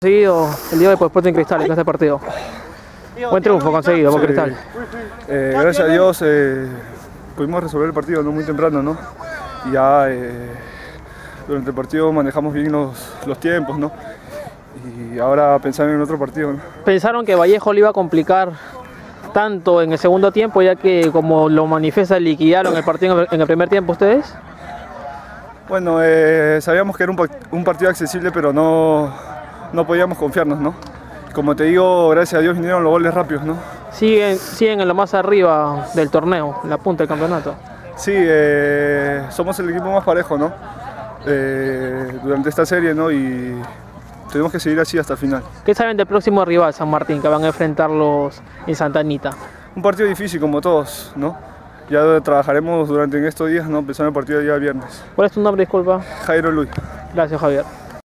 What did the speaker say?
Conseguido el día de Sporting Cristal en este partido. Buen triunfo conseguido por Cristal. Gracias a Dios pudimos resolver el partido, ¿no? Muy temprano, ¿no? Y ya durante el partido manejamos bien los tiempos, ¿no? Y ahora pensar en otro partido, ¿no? ¿Pensaron que Vallejo le iba a complicar tanto en el segundo tiempo, ya que, como lo manifiesta, liquidaron el partido en el primer tiempo ustedes? Bueno, sabíamos que era un partido accesible, pero no podíamos confiarnos, ¿no? Como te digo, gracias a Dios vinieron los goles rápidos, ¿no? Siguen en lo más arriba del torneo, en la punta del campeonato. Sí, somos el equipo más parejo, ¿no? Durante esta serie, ¿no? Y tenemos que seguir así hasta el final. ¿Qué saben del próximo rival, San Martín, que van a enfrentarlos en Santa Anita? Un partido difícil como todos, ¿no? Ya trabajaremos durante estos días, ¿no? Empezando el partido el día viernes. ¿Cuál es tu nombre, disculpa? Jairo Luis. Gracias, Javier.